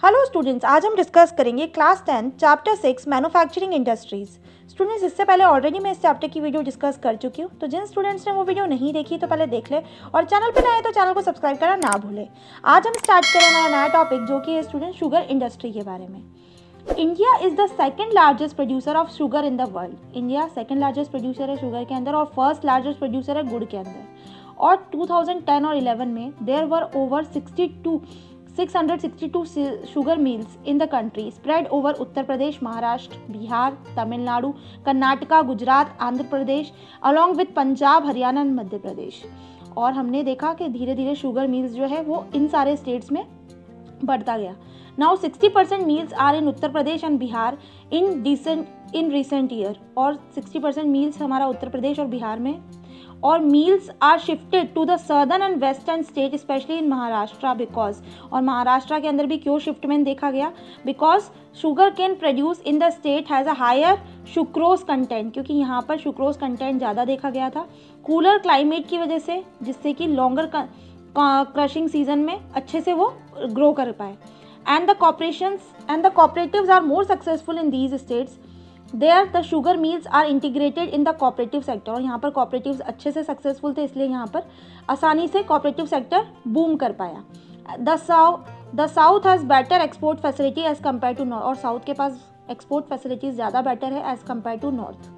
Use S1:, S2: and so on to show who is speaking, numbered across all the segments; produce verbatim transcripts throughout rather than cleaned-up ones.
S1: Hello students, आज हम discuss करेंगे class tenth chapter six manufacturing industries. Students, इससे पहले ऑलरेडी मैं इस चैप्टर की वीडियो डिस्कस कर चुकी हूँ, तो जिन स्टूडेंट्स ने वो वीडियो नहीं देखी तो पहले देख ले और चैनल पर नए हैं तो चैनल को सब्सक्राइब करना ना भूलें। आज हम स्टार्ट करें हमारा नया टॉपिक जो कि है स्टूडेंट शुगर इंडस्ट्री के बारे में। India is the second largest producer of sugar in the world. India second largest producer है शुगर के अंदर और फर्स्ट लार्जेस्ट प्रोड्यूसर है गुड़ के अंदर। और टू थाउजेंड टेन और इलेवन में there were over sixty two six hundred sixty two sugar mills in the country spread over Uttar Pradesh, Maharashtra, Bihar, Tamil Nadu, Karnataka, Gujarat, Andhra Pradesh along with Punjab, Haryana और मध्य प्रदेश। और हमने देखा कि धीरे धीरे शुगर मिल्स जो है वो इन सारे स्टेट्स में बढ़ता गया। Now sixty percent mills are in Uttar Pradesh and Bihar in decent in recent year. और सिक्सटी परसेंट मिल्स हमारा उत्तर प्रदेश और बिहार में, और mills are shifted to the southern and western state specially in Maharashtra because. और महाराष्ट्र के अंदर भी क्यों शिफ्टमेंट देखा गया? Because sugar cane produce in the state has a higher sucrose content, क्योंकि यहाँ पर सुक्रोज कंटेंट ज़्यादा देखा गया था कूलर क्लाइमेट की वजह से, जिससे कि लॉन्गर क्रशिंग सीजन में अच्छे से वो ग्रो कर पाए। And the cooperations and the cooperatives are more successful in these states. There the sugar mills are integrated in the cooperative sector. और यहाँ पर कोऑपरेटिव्स अच्छे से सक्सेसफुल थे, इसलिए यहाँ पर आसानी से कोऑपरेटिव सेक्टर बूम कर पाया। The south the south has better export facility as compare to north. और साउथ के पास एक्सपोर्ट फैसिलिटीज़ ज़्यादा बेटर है as compare to north.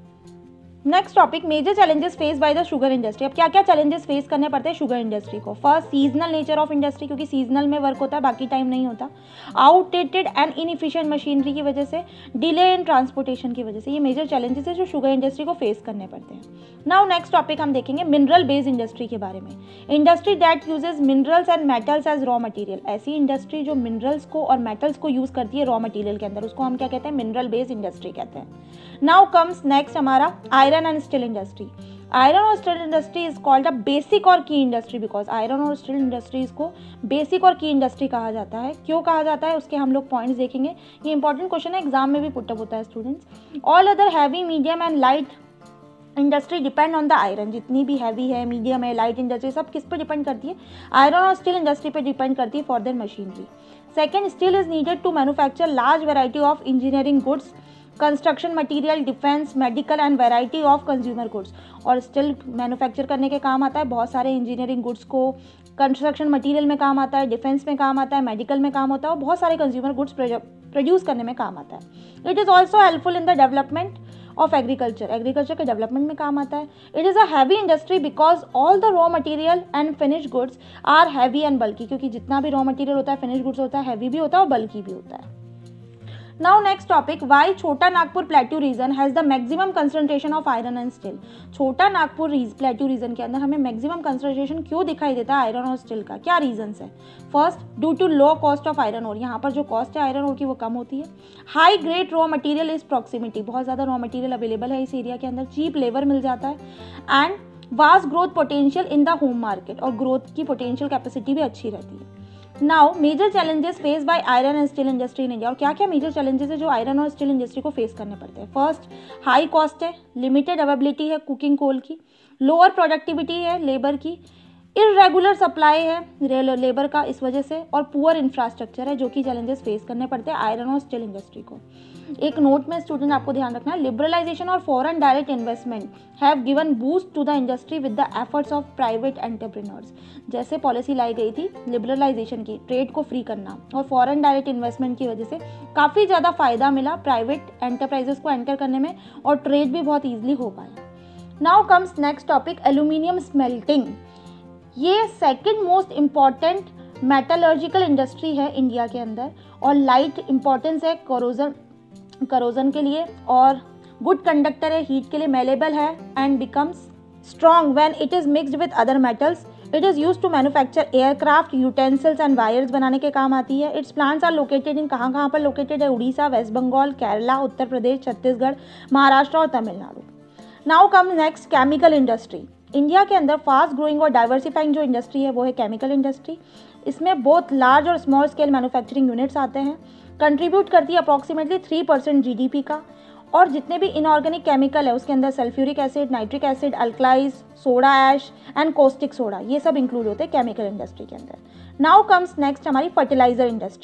S1: Next topic, major challenges face by the sugar industry. अब क्या क्या चैलेंजेस फेस करने पड़ते हैं शुगर इंडस्ट्री को? First, seasonal nature of industry, क्योंकि सीजनल में वर्क होता है, बाकी टाइम नहीं होता। आउटडेटेड एंड इनएफिशिएंट मशीनरी की वजह से, डिले इन ट्रांसपोर्टेशन की वजह से, ये मेजर चैलेंजेस है जो शुगर इंडस्ट्री को फेस करने पड़ते हैं। नाउ नेक्स्ट टॉपिक हम देखेंगे मिनरल बेस्ड इंडस्ट्री के बारे में। Industry that uses minerals and metals as raw material. ऐसी इंडस्ट्री जो मिनरल्स को और मेटल्स को यूज करती है रॉ मटेरियल के अंदर, उसको हम क्या कहते हैं? मिनरल बेस्ड इंडस्ट्री कहते हैं। नाउ कम्स नेक्स्ट हमारा iron and steel industry. Iron और steel industry is called a basic और की इंडस्ट्री बिकॉज आयरन और स्टील इंडस्ट्रीज को बेसिक और की इंडस्ट्री कहा जाता है। क्यों कहा जाता है उसके हम लोग पॉइंट्स देखेंगे। ये इंपॉर्टेंट क्वेश्चन है, एग्जाम में भी पुटअप होता है students. All other heavy, medium and light industry depend on the iron. जितनी भी हैवी है, मीडियम है, लाइट इंडस्ट्री, सब किस पे डिपेंड करती है? आयरन और स्टील इंडस्ट्री पे डिपेंड करती है for their machinery. Second, steel is needed to manufacture large variety of engineering goods, construction material, defence, medical and variety of consumer goods. और स्टील मैन्युफैक्चर करने के काम आता है बहुत सारे इंजीनियरिंग गुड्स को, कंस्ट्रक्शन मटेरियल में काम आता है, डिफेंस में काम आता है, मेडिकल में काम होता है, और बहुत सारे कंज्यूमर गुड्स प्रोड्यूस करने में काम आता है। It is also helpful in the development of agriculture. Agriculture के डेवलपमेंट में काम आता है। It is a heavy industry because all the raw material and finish goods are heavy and bulky, क्योंकि जितना भी रॉ मटेरियल होता है, फिनिश गुड्स होता है, हैवी भी होता है और बल्की भी होता है। Now next topic, why Chota Nagpur plateau region has the maximum concentration of iron and steel. Chota Nagpur plateau reason के अंदर हमें मैक्सिमम कंसंट्रेशन क्यों दिखाई देता है आयरन और स्टील का? क्या रीजन है? First, due to low cost of iron ore. यहाँ पर जो कॉस्ट है आयरन और की वो कम होती है। High grade raw material is proximity, बहुत ज़्यादा रॉ मटीरियल अवेलेबल है इस एरिया के अंदर, चीप लेबर मिल जाता है। And vast growth potential in the home market, और ग्रोथ की पोटेंशियल कैपेसिटी भी अच्छी रहती है। Now major challenges face by iron and steel industry in India. और क्या क्या मेजर चैलेंजेस है जो आयरन और स्टील इंडस्ट्री को फेस करने पड़ते हैं? फर्स्ट, हाई कॉस्ट है, लिमिटेड अवेलेबिलिटी है कुकिंग कोल की, लोअर प्रोडक्टिविटी है लेबर की, इरेगुलर सप्लाई है लेबर का इस वजह से, और पुअर इंफ्रास्ट्रक्चर है, जो कि चैलेंजेस फेस करने पड़ते हैं आयरन और स्टील इंडस्ट्री को। एक नोट में स्टूडेंट आपको ध्यान रखना है, लिबरलाइजेशन और foreign direct investment have given boost to the industry with the efforts of private entrepreneurs. जैसे पॉलिसी लाई गई थी लिबरलाइजेशन की, ट्रेड को फ्री करना, और फॉरेन डायरेक्ट इन्वेस्टमेंट की वजह से काफ़ी ज़्यादा फायदा मिला प्राइवेट एंटरप्राइजेस को एंटर करने में, और ट्रेड भी बहुत ईजिली हो पाया। Now comes next topic, aluminium smelting. ये second most important metallurgical industry है इंडिया के अंदर, और लाइट इंपॉर्टेंस है करोजन करोजन के लिए, और गुड कंडक्टर है हीट के लिए, मेलेबल है, and becomes strong when it is mixed with other metals. It is use to manufacture aircraft, utensils and wires बनाने के काम आती है। Its plants are located in, कहाँ कहाँ पर लोकेटेड है? उड़ीसा, वेस्ट बंगाल, केरला, उत्तर प्रदेश, छत्तीसगढ़, महाराष्ट्र और Tamil Nadu. Now come next, chemical industry. India के अंदर फास्ट ग्रोइंग और डाइवर्सिफाइंग जो इंडस्ट्री है वो है केमिकल इंडस्ट्री। इसमें बहुत लार्ज और स्मॉल स्केल मैन्युफैक्चरिंग यूनिट्स आते हैं, कंट्रीब्यूट करती है approximately three percent G D P का। और जितने भी इनऑर्गेनिक केमिकल है उसके अंदर sulphuric acid, nitric acid, alkalies, soda ash and caustic soda, ये सब इंक्लूड होते हैं केमिकल इंडस्ट्री के अंदर। नाउ कम्स नेक्स्ट हमारी फर्टिलाइजर इंडस्ट्री।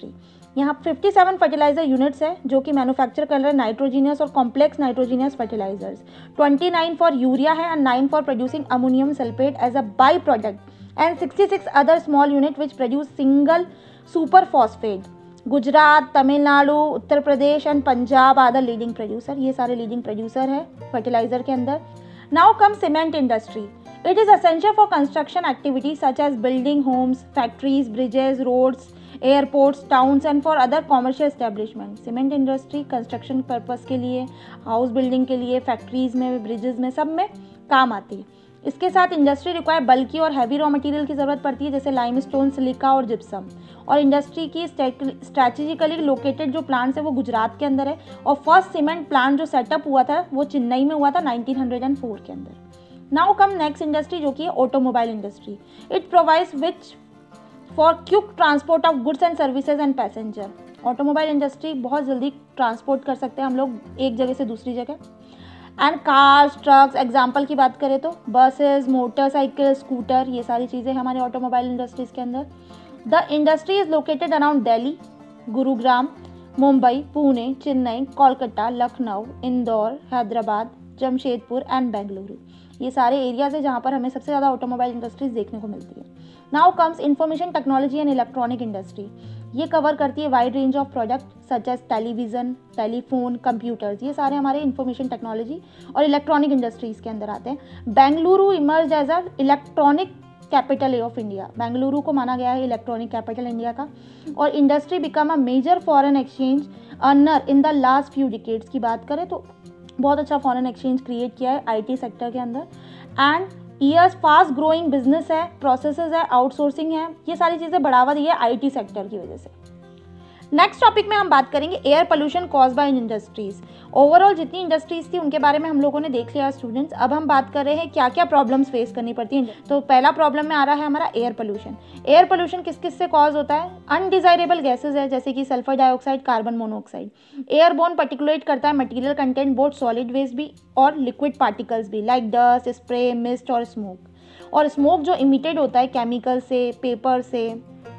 S1: यहाँ सत्तावन फर्टिलाइजर यूनिट्स है जो कि मैन्युफैक्चर कर रहे हैं नाइट्रोजीनियस और कॉम्प्लेक्स नाइट्रोजीनियस फर्टिलाइजर्स। उनतीस फॉर यूरिया है and nine for producing ammonium sulphate as a by product and छियासठ other small unit which produce single super phosphate. Gujarat, Tamil Nadu, Uttar Pradesh and Punjab are the leading producer. ये सारे leading producer है fertiliser के अंदर। Now come cement industry. It is essential for construction activities such as building homes, factories, bridges, roads, airports, towns and for other commercial establishment. Cement industry construction purpose के लिए, house building के लिए, factories में, bridges में, सब में काम आती है। इसके साथ इंडस्ट्री रिक्वायर बल्कि और हैवी रॉ मटेरियल की ज़रूरत पड़ती है जैसे लाइमस्टोन, सिलिका और जिप्सम। और इंडस्ट्री की स्ट्रैटेजिकली लोकेटेड जो प्लांट्स है वो गुजरात के अंदर है और फर्स्ट सीमेंट प्लांट जो सेटअप हुआ था वो चेन्नई में हुआ था नाइनटीन हंड्रेड फोर के अंदर। नाउ कम नेक्स्ट इंडस्ट्री जो कि है automobile industry. It provides which for quick transport of goods and services and passenger. Automobile industry बहुत जल्दी ट्रांसपोर्ट कर सकते हैं हम लोग एक जगह से दूसरी जगह। एंड कार्स, ट्रक्स, एग्जाम्पल की बात करें तो बसेस, मोटरसाइकिल, स्कूटर, ये सारी चीज़ें हमारे ऑटोमोबाइल इंडस्ट्रीज़ के अंदर। The industry is located around Delhi, Gurugram, Mumbai, Pune, Chennai, Kolkata, Lucknow, Indore, Hyderabad, Jamshedpur and Bengaluru. ये सारे एरियाज है जहाँ पर हमें सबसे ज़्यादा ऑटोमोबाइल इंडस्ट्रीज देखने को मिलती है। Now comes information technology and electronic industry. ये कवर करती है wide range of product such as television, telephone, computers. ये सारे हमारे इंफॉर्मेशन टेक्नोलॉजी और इलेक्ट्रॉनिक इंडस्ट्रीज़ के अंदर आते हैं। Bengaluru emerge as a electronic capital of India. Bengaluru को माना गया है इलेक्ट्रॉनिक कैपिटल इंडिया का। और industry become a major foreign exchange earner in the last few decades की बात करें तो बहुत अच्छा फॉरेन एक्सचेंज क्रिएट किया है आईटी सेक्टर के अंदर। And years fast growing business है, प्रोसेसेस है, आउटसोर्सिंग है, ये सारी चीज़ें बढ़ावा दी है आईटी सेक्टर की वजह से। नेक्स्ट टॉपिक में हम बात करेंगे air pollution cause by industries. Overall जितनी इंडस्ट्रीज थी उनके बारे में हम लोगों ने देख लिया स्टूडेंट्स। अब हम बात कर रहे हैं क्या क्या प्रॉब्लम्स फेस करनी पड़ती हैं। तो पहला प्रॉब्लम में आ रहा है हमारा एयर पोल्यूशन। एयर पोल्यूशन किस किस से कॉज होता है? अनडिजायरेबल गैसेज है जैसे कि sulphur dioxide, carbon monoxide. Airborne particulate करता है material content both solid waste भी और लिक्विड पार्टिकल्स भी लाइक डस्ट, स्प्रे, मिस्ट और स्मोक। और स्मोक जो इमिटेड होता है केमिकल से, पेपर से,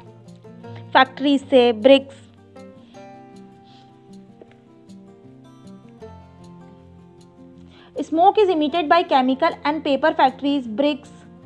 S1: फैक्ट्रीज से, bricks, Smoke is emitted by chemical and paper factories, bricks,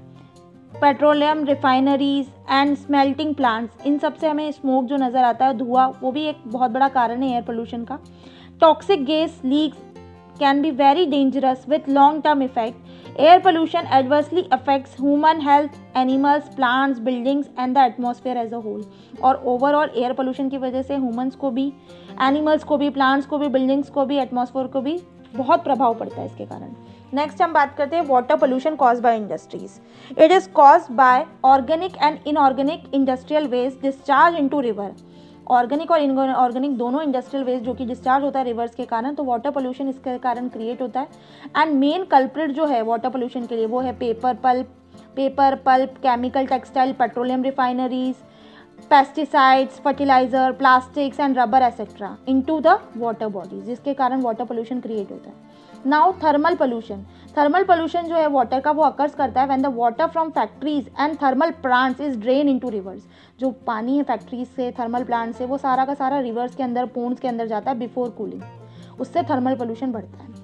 S1: petroleum refineries and smelting plants. इन सब से हमें स्मोक जो नज़र आता है, धुआं, वो भी एक बहुत बड़ा कारण है एयर पोल्यूशन का। Toxic gas leaks can be very dangerous with long term effect. Air pollution adversely affects human health, animals, plants, buildings and the atmosphere as a whole. और ओवरऑल एयर पोल्यूशन की वजह से humans को भी, animals को भी, plants को भी, बिल्डिंग्स को भी, एटमॉस्फेयर को भी बहुत प्रभाव पड़ता है इसके कारण। नेक्स्ट हम बात करते हैं water pollution cause by industries. It is cause by organic and inorganic industrial waste discharge into river. Organic और इनऑर्गेनिक दोनों इंडस्ट्रियल वेस्ट जो कि डिस्चार्ज होता है रिवर्स के कारण, तो वाटर पोल्यूशन इसके कारण क्रिएट होता है। एंड मेन कल्प्रिट जो है वाटर पोल्यूशन के लिए वो है paper pulp, paper pulp, chemical, textile, petroleum refineries, pesticides, fertiliser, plastics and rubber etcetera into the water bodies, जिसके कारण वाटर पोल्यूशन क्रिएट होता है। Now thermal pollution. Thermal pollution जो है वाटर का वो अकर्स करता है when the water from factories and thermal plants is drain into rivers. जो पानी है फैक्ट्रीज से, थर्मल प्लांट से, वो सारा का सारा रिवर्स के अंदर, पोन्स के अंदर जाता है बिफोर कूलिंग। उससे थर्मल पोल्यूशन बढ़ता है।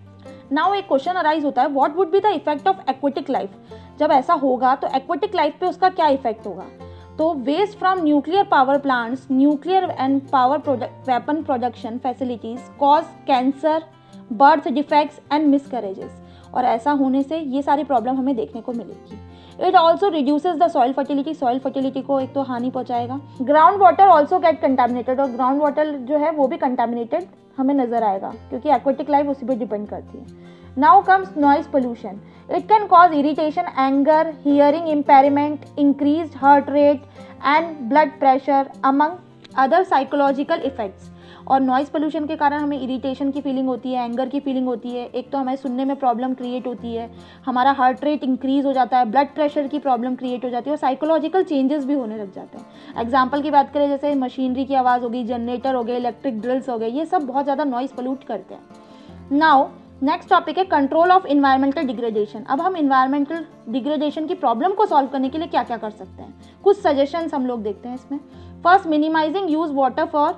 S1: नाउ एक क्वेश्चन अराइज होता है, what would be the effect of aquatic life. जब ऐसा होगा तो एक्वेटिक लाइफ पे उसका क्या इफेक्ट होगा? तो waste from nuclear power plants, nuclear and power product weapon production facilities cause cancer, birth defects and miscarriages. और ऐसा होने से ये सारी प्रॉब्लम हमें देखने को मिलेगी। It also reduces the soil fertility. Soil fertility को एक तो हानि पहुंचाएगा। Ground water also get contaminated. और ग्राउंड वाटर जो है वो भी कंटामिनेटेड हमें नजर आएगा क्योंकि एक्वेटिक लाइफ उसी पर डिपेंड करती है। Now comes noise pollution. It can cause irritation, anger, hearing impairment, increased heart rate and blood pressure among other psychological effects. और नॉइज़ पोल्यूशन के कारण हमें इरिटेशन की फीलिंग होती है, एंगर की फीलिंग होती है, एक तो हमें सुनने में प्रॉब्लम क्रिएट होती है, हमारा हार्ट रेट इंक्रीज़ हो जाता है, ब्लड प्रेशर की प्रॉब्लम क्रिएट हो जाती है और साइकोलॉजिकल चेंजेस भी होने लग जाते हैं। एग्जांपल की बात करें जैसे मशीनरी की आवाज़ होगी, जनरेटर हो गए, इलेक्ट्रिक ड्रिल्स हो गए, ये सब बहुत ज़्यादा नॉइज़ पोल्यूट करते हैं। नाउ नेक्स्ट टॉपिक है कंट्रोल ऑफ इन्वायरमेंटल डिग्रेडेशन। अब हम इन्वायरमेंटल डिग्रेडेशन की प्रॉब्लम को सॉल्व करने के लिए क्या क्या कर सकते हैं, कुछ सजेशंस हम लोग देखते हैं इसमें। First, minimising use water for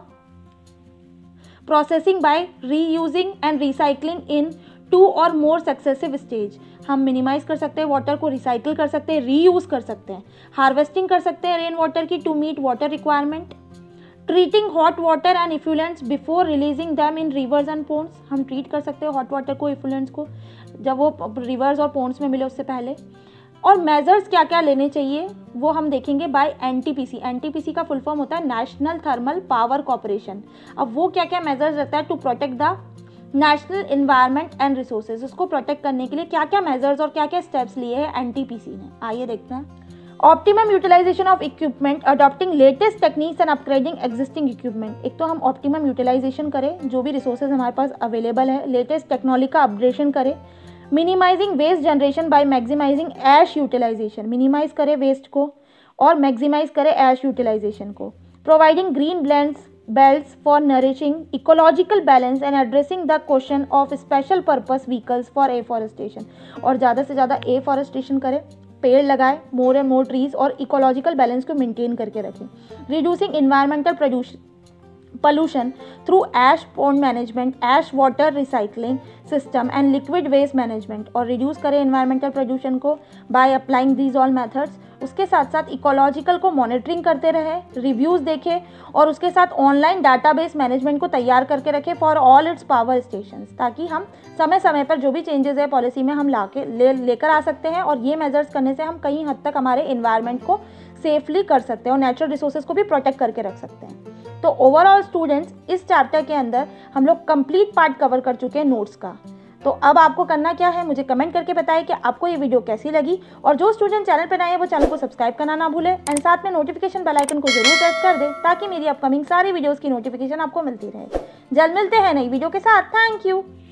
S1: processing by reusing and recycling in two और मोर सक्सेसिव स्टेज। हम मिनिमाइज कर सकते हैं वाटर को, रिसाइकिल कर सकते हैं, रीयूज कर सकते हैं, हार्वेस्टिंग कर सकते हैं रेन वाटर की to meet water requirement, treating hot water and effluents before releasing them in rivers and ponds. हम ट्रीट कर सकते हैं हॉट वाटर को, इफ्लुएंट्स को, जब वो रिवर्स और पोन्ड्स में मिले उससे पहले। और मेजर्स क्या क्या लेने चाहिए वो हम देखेंगे बाय एनटीपीसी। एनटीपीसी का फुल फॉर्म होता है नेशनल थर्मल पावर कॉर्पोरेशन। अब वो क्या क्या मेजर्स रखता है to protect the national environment and resources. उसको प्रोटेक्ट करने के लिए क्या क्या मेजर्स और क्या क्या स्टेप्स लिए हैं एनटीपीसी ने, आइए देखते हैं। Optimum utilisation of equipment, adopting latest techniques and upgrading existing equipment. एक तो हम ऑप्टिमम यूटिलाइजेशन करें, जो भी रिसोर्सेज हमारे पास अवेलेबल है, लेटेस्ट टेक्नोलॉजी का अपग्रेडेशन करें। Minimising waste generation by maximising ash utilisation, minimise करें वेस्ट को और मैक्सिमाइज करें ऐश यूटिलाइजेशन को। Providing green blends belts for nourishing ecological balance and addressing the question of special purpose vehicles for afforestation। और ज़्यादा से ज़्यादा एफॉरेस्टेशन करें, पेड़ लगाएं, मोर एंड मोर ट्रीज, और इकोलॉजिकल बैलेंस को मेंटेन करके रखें। Reducing environmental pollution through ash pond management, ash water recycling system and liquid waste management। और रिड्यूस करें इन्वायरमेंटल प्रदूषण को by applying these all methods. उसके साथ साथ इकोलॉजिकल को मॉनिटरिंग करते रहे, रिव्यूज़ देखें, और उसके साथ ऑनलाइन डाटाबेस मैनेजमेंट को तैयार करके रखें for all its power stations, ताकि हम समय समय पर जो भी चेंजेस है पॉलिसी में हम ला के ले लेकर आ सकते हैं। और ये मेजर्स करने से हम कई हद तक हमारे इन्वायरमेंट को सेफली कर सकते हैं और नेचुरल रिसोर्सेज को भी प्रोटेक्ट करके रख सकते हैं। तो ओवरऑल स्टूडेंट्स, इस चैप्टर के अंदर हम लोग कंप्लीट पार्ट कवर कर चुके हैं नोट्स का। तो अब आपको करना क्या है, मुझे कमेंट करके बताएं कि आपको ये वीडियो कैसी लगी। और जो स्टूडेंट चैनल पर नए हैं वो चैनल को सब्सक्राइब करना ना भूलें, एंड साथ में नोटिफिकेशन बेल आइकन को जरूर प्रेस कर दें, ताकि मेरी अपकमिंग सारी वीडियोस की नोटिफिकेशन आपको मिलती रहे। जल्द मिलते हैं नई वीडियो के साथ। Thank you.